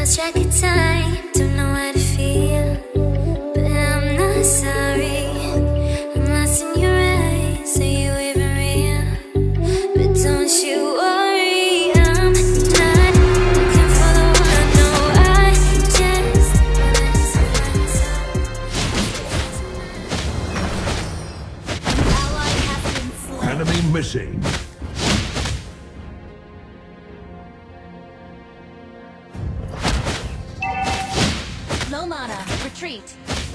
lost track of time, don't know how to feel, but I'm not sorry. I'm lost in your eyes, are you even real? But don't you worry, I'm not looking for the one. No, I just wanna find some. An ally has been slain. Enemy missing. Low mana, retreat.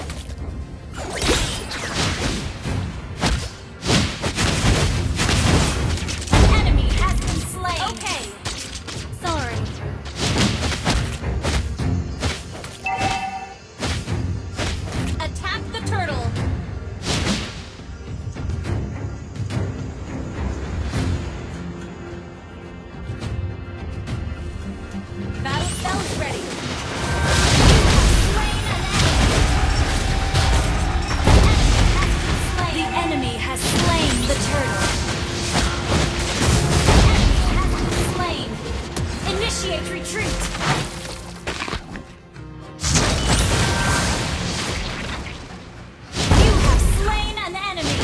An enemy has been slain. Okay. Sorry. Attack the turtle. Battle spell is ready. The enemy has slain the turtle. The enemy has been slain. Initiate retreat. You have slain an enemy.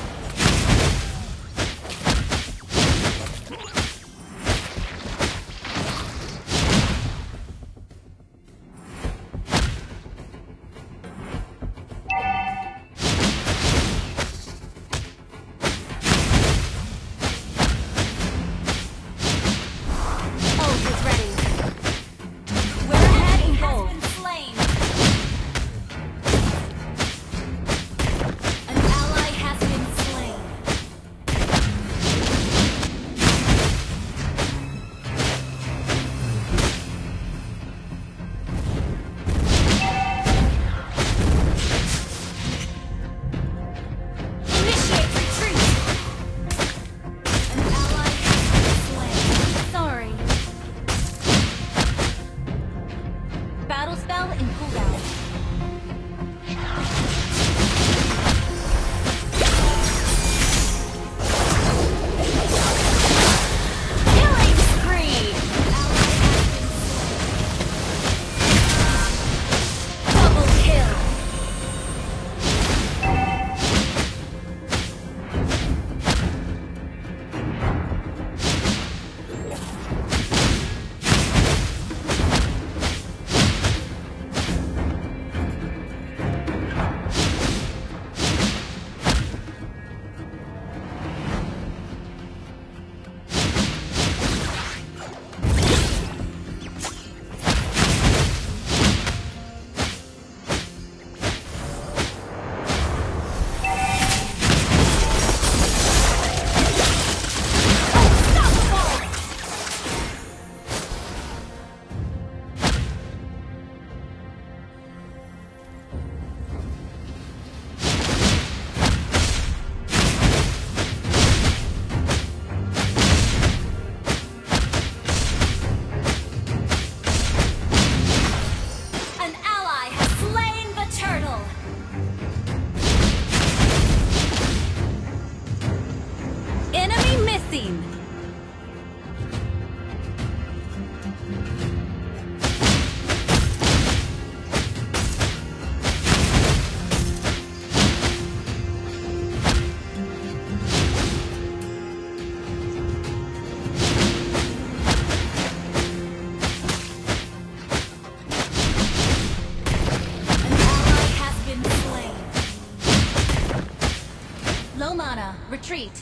Ult is ready. We're ahead in gold. Has been slain. An ally has been slain. Initiate retreat. An ally has been slain. Sorry. Battle spell in cooldown. Killing spree. Double kill. An ally has slain the turtle. Enemy missing. An ally has been slain. Low mana, retreat.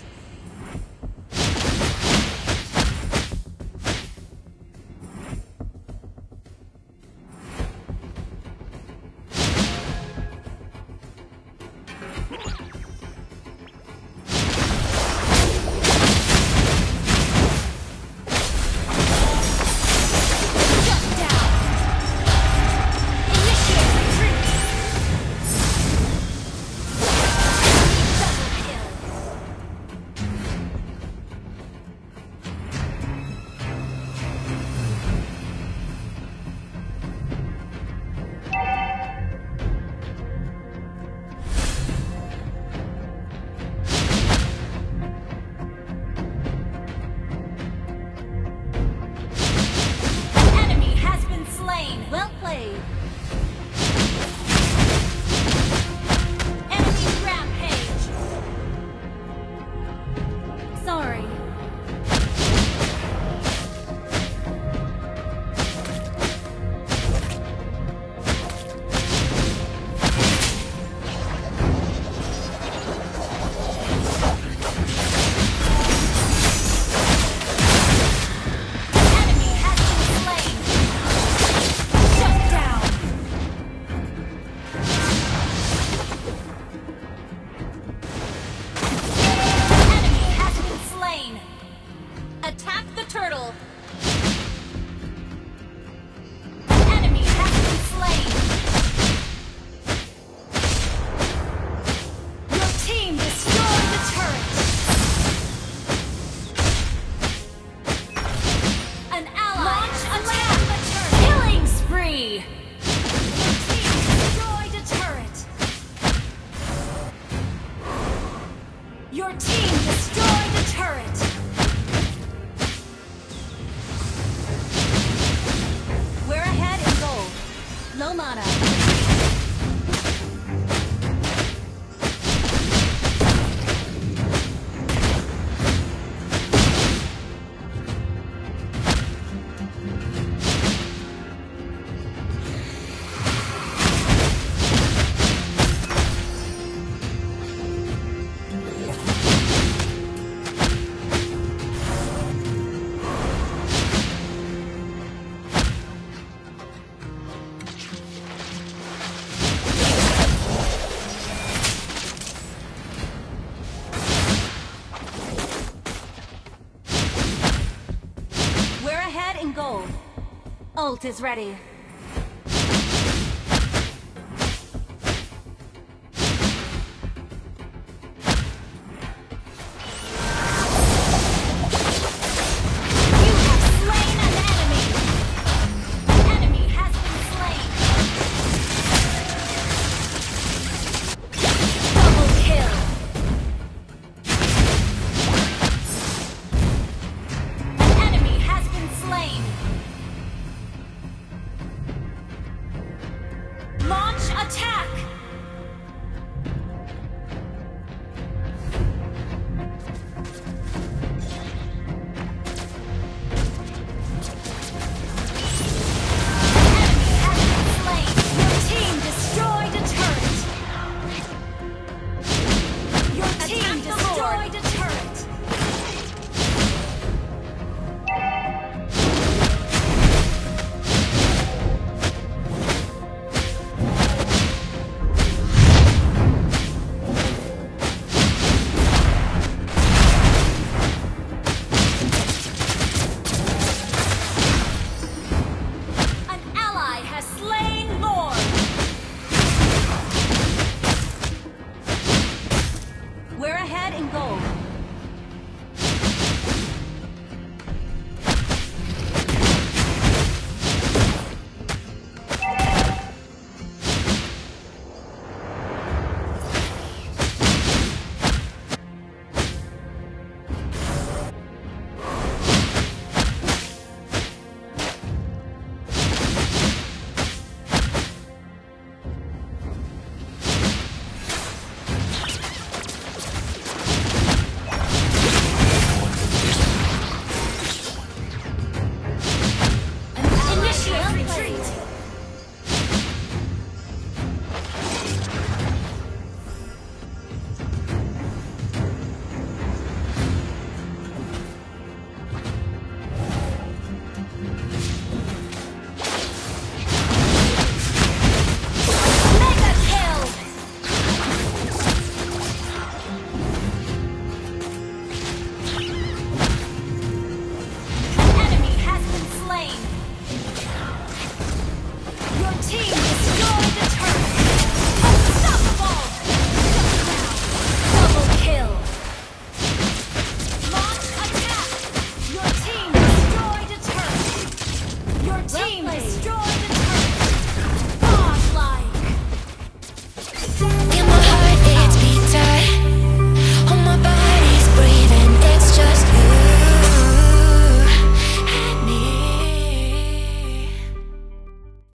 Shut down. Initiate retreat. Double kill. turret. We're ahead in gold. Low mana. Ult is ready.